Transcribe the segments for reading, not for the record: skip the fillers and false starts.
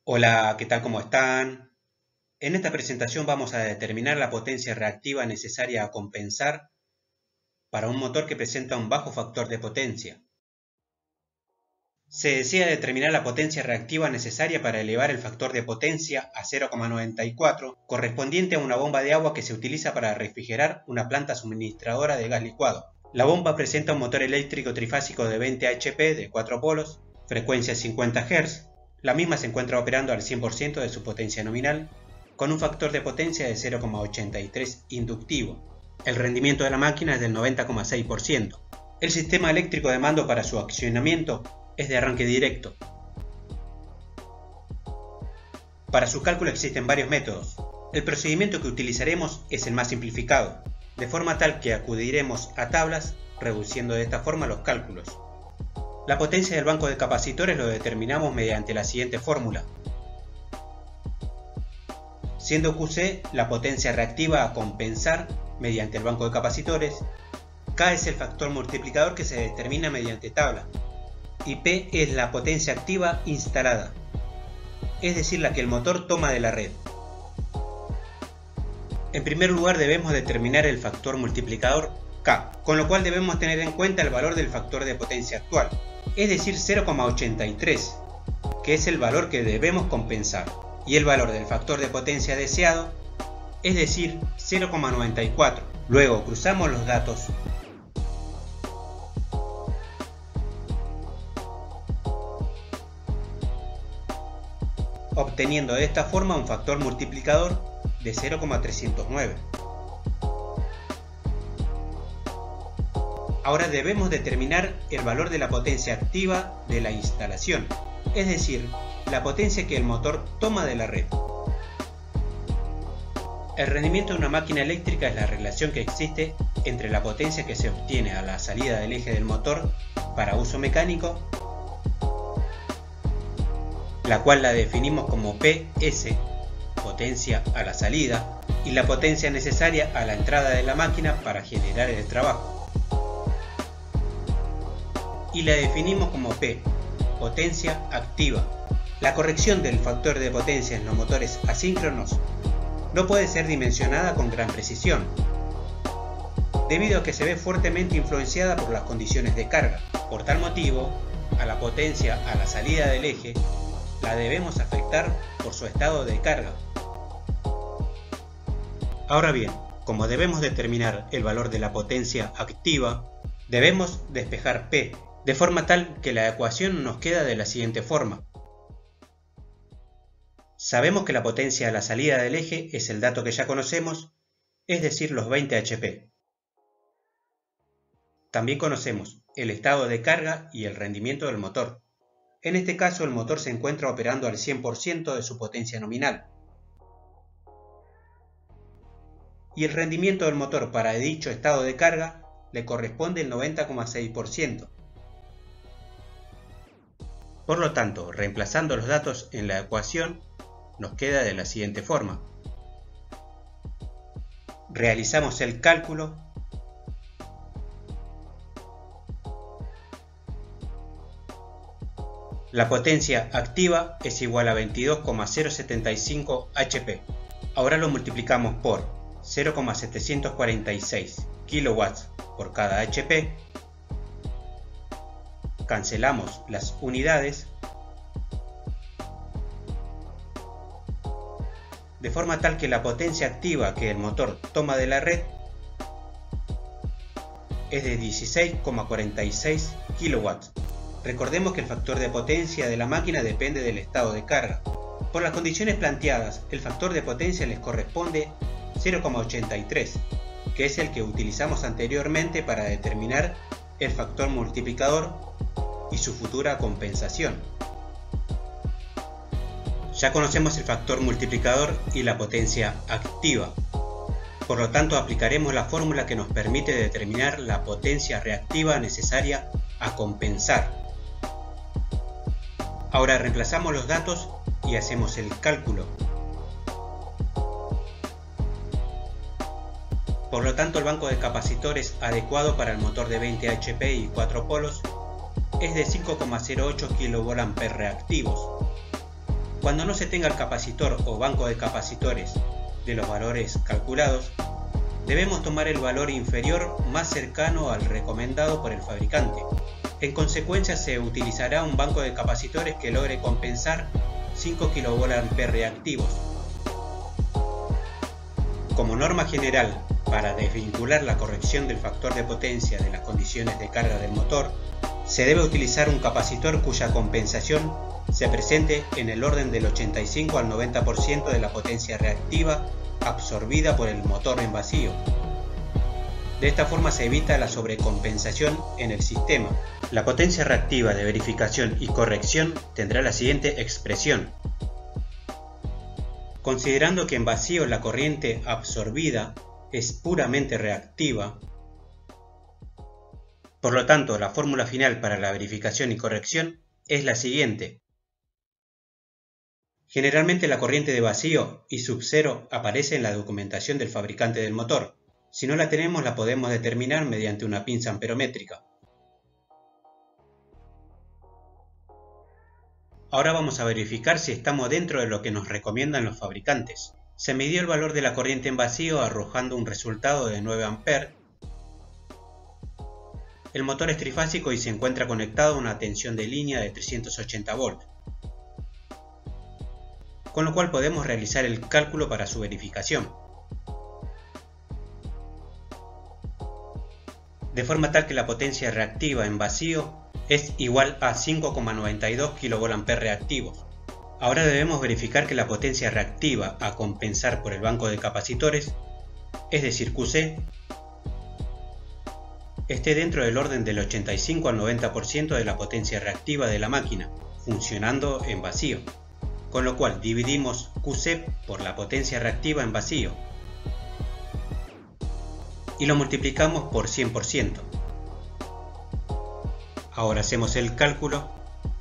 Hola, ¿qué tal? ¿Cómo están? En esta presentación vamos a determinar la potencia reactiva necesaria a compensar para un motor que presenta un bajo factor de potencia. Se desea determinar la potencia reactiva necesaria para elevar el factor de potencia a 0,94, correspondiente a una bomba de agua que se utiliza para refrigerar una planta suministradora de gas licuado. La bomba presenta un motor eléctrico trifásico de 20 HP de 4 polos, frecuencia 50 Hz. La misma se encuentra operando al 100% de su potencia nominal, con un factor de potencia de 0,83 inductivo. El rendimiento de la máquina es del 90,6%. El sistema eléctrico de mando para su accionamiento es de arranque directo. Para su cálculo existen varios métodos. El procedimiento que utilizaremos es el más simplificado, de forma tal que acudiremos a tablas, reduciendo de esta forma los cálculos. La potencia del banco de capacitores lo determinamos mediante la siguiente fórmula. Siendo QC la potencia reactiva a compensar mediante el banco de capacitores, K es el factor multiplicador que se determina mediante tabla, y P es la potencia activa instalada, es decir, la que el motor toma de la red. En primer lugar debemos determinar el factor multiplicador K, con lo cual debemos tener en cuenta el valor del factor de potencia actual, es decir 0,83, que es el valor que debemos compensar, y el valor del factor de potencia deseado, es decir 0,94. Luego cruzamos los datos obteniendo de esta forma un factor multiplicador de 0,309. Ahora debemos determinar el valor de la potencia activa de la instalación, es decir, la potencia que el motor toma de la red. El rendimiento de una máquina eléctrica es la relación que existe entre la potencia que se obtiene a la salida del eje del motor para uso mecánico, la cual la definimos como PS, potencia a la salida, y la potencia necesaria a la entrada de la máquina para generar el trabajo. Y la definimos como P, potencia activa. La corrección del factor de potencia en los motores asíncronos no puede ser dimensionada con gran precisión, debido a que se ve fuertemente influenciada por las condiciones de carga. Por tal motivo, a la potencia a la salida del eje la debemos afectar por su estado de carga. Ahora bien, como debemos determinar el valor de la potencia activa, debemos despejar P, de forma tal que la ecuación nos queda de la siguiente forma. Sabemos que la potencia a la salida del eje es el dato que ya conocemos, es decir, los 20 HP. También conocemos el estado de carga y el rendimiento del motor. En este caso el motor se encuentra operando al 100% de su potencia nominal. Y el rendimiento del motor para dicho estado de carga le corresponde el 90,6%. Por lo tanto, reemplazando los datos en la ecuación, nos queda de la siguiente forma. Realizamos el cálculo La potencia activa es igual a 22,075 HP. Ahora lo multiplicamos por 0,746 kW por cada HP. Cancelamos las unidades, de forma tal que la potencia activa que el motor toma de la red es de 16,46 kW. Recordemos que el factor de potencia de la máquina depende del estado de carga. Por las condiciones planteadas, el factor de potencia les corresponde 0,83, que es el que utilizamos anteriormente para determinar el factor multiplicador y su futura compensación. Ya conocemos el factor multiplicador y la potencia activa. Por lo tanto, aplicaremos la fórmula que nos permite determinar la potencia reactiva necesaria a compensar. Ahora reemplazamos los datos y hacemos el cálculo. Por lo tanto, el banco de capacitores adecuado para el motor de 20 HP y 4 polos es de 5,08 kVA reactivos. Cuando no se tenga el capacitor o banco de capacitores de los valores calculados, debemos tomar el valor inferior más cercano al recomendado por el fabricante. En consecuencia, se utilizará un banco de capacitores que logre compensar 5 kVA reactivos. Como norma general, para desvincular la corrección del factor de potencia de las condiciones de carga del motor, se debe utilizar un capacitor cuya compensación se presente en el orden del 85 al 90% de la potencia reactiva absorbida por el motor en vacío. De esta forma se evita la sobrecompensación en el sistema. La potencia reactiva de verificación y corrección tendrá la siguiente expresión. Considerando que en vacío la corriente absorbida es puramente reactiva, por lo tanto la fórmula final para la verificación y corrección es la siguiente. Generalmente la corriente de vacío I sub 0 aparece en la documentación del fabricante del motor. Si no la tenemos, la podemos determinar mediante una pinza amperométrica. Ahora vamos a verificar si estamos dentro de lo que nos recomiendan los fabricantes. Se midió el valor de la corriente en vacío arrojando un resultado de 9 A. El motor es trifásico y se encuentra conectado a una tensión de línea de 380 volts, con lo cual podemos realizar el cálculo para su verificación. De forma tal que la potencia reactiva en vacío es igual a 5,92 kVA reactivos. Ahora debemos verificar que la potencia reactiva a compensar por el banco de capacitores, es decir QC, esté dentro del orden del 85 al 90% de la potencia reactiva de la máquina, funcionando en vacío. Con lo cual dividimos QC por la potencia reactiva en vacío y lo multiplicamos por 100%. Ahora hacemos el cálculo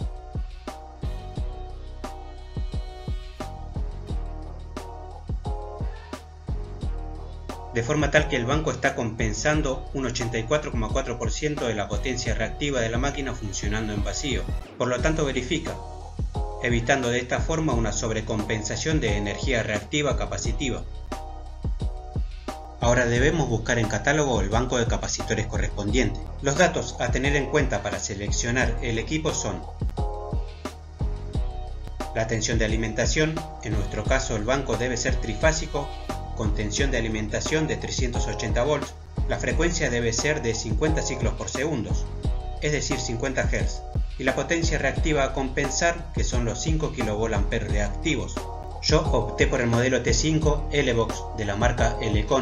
de forma tal que el banco está compensando un 84,4% de la potencia reactiva de la máquina funcionando en vacío. Por lo tanto verifica, evitando de esta forma una sobrecompensación de energía reactiva capacitiva. Ahora debemos buscar en catálogo el banco de capacitores correspondiente. Los datos a tener en cuenta para seleccionar el equipo son la tensión de alimentación, en nuestro caso el banco debe ser trifásico con tensión de alimentación de 380 volts, la frecuencia debe ser de 50 ciclos por segundo, es decir 50 Hz, y la potencia reactiva a compensar, que son los 5 kVA reactivos. Yo opté por el modelo T5 L-Box de la marca Elecon,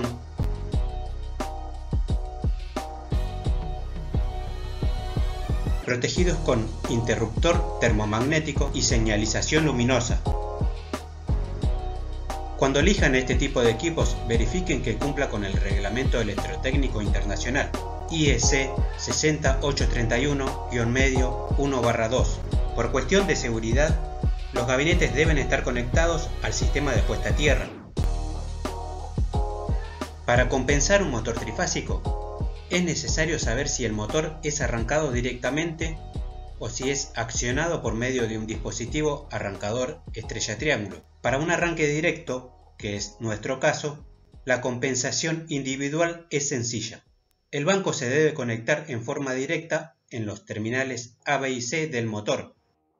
protegidos con interruptor termomagnético y señalización luminosa. Cuando elijan este tipo de equipos, verifiquen que cumpla con el Reglamento Electrotécnico Internacional IEC 60831-1/2. Por cuestión de seguridad, los gabinetes deben estar conectados al sistema de puesta a tierra. Para compensar un motor trifásico, es necesario saber si el motor es arrancado directamente o si es accionado por medio de un dispositivo arrancador estrella triángulo. Para un arranque directo, que es nuestro caso, la compensación individual es sencilla. El banco se debe conectar en forma directa en los terminales A, B y C del motor,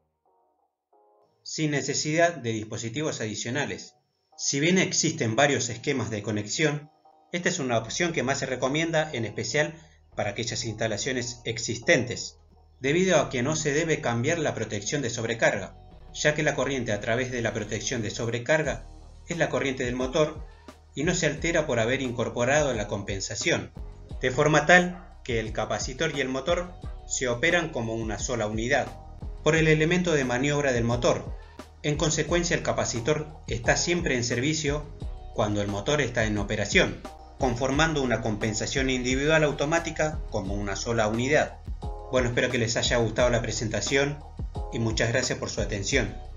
sin necesidad de dispositivos adicionales. Si bien existen varios esquemas de conexión, esta es una opción que más se recomienda, en especial para aquellas instalaciones existentes, debido a que no se debe cambiar la protección de sobrecarga, ya que la corriente a través de la protección de sobrecarga es la corriente del motor y no se altera por haber incorporado la compensación, de forma tal que el capacitor y el motor se operan como una sola unidad, por el elemento de maniobra del motor. En consecuencia, el capacitor está siempre en servicio cuando el motor está en operación, conformando una compensación individual automática como una sola unidad. Bueno, espero que les haya gustado la presentación y muchas gracias por su atención.